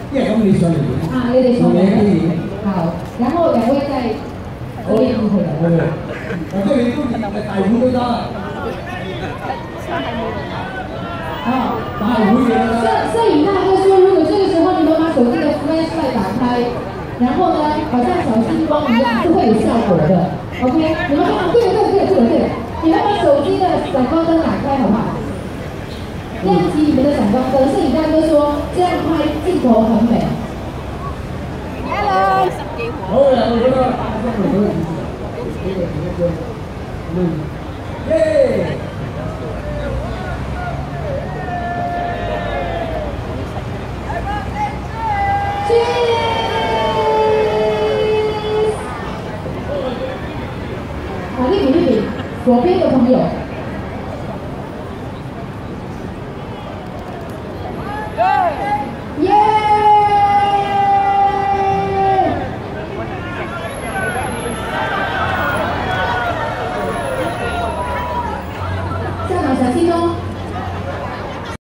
也讲你双人。啊，你哋双人。好，然后2位在这边一会儿。对。我这里都大湖都得。啊，大湖也。摄影大哥说，如果这个时候你们把手机的 flashlight 打开，然后呢，好像小星光一样，是会有效果的。OK， 你们看，对，你们把手机的闪光灯打开，好不好？亮起你们的闪光灯。摄影大哥说，这样拍镜头很美。Hello。好呀，我觉得耶！啊，丽比，左边的朋友。耶！下场小心哦。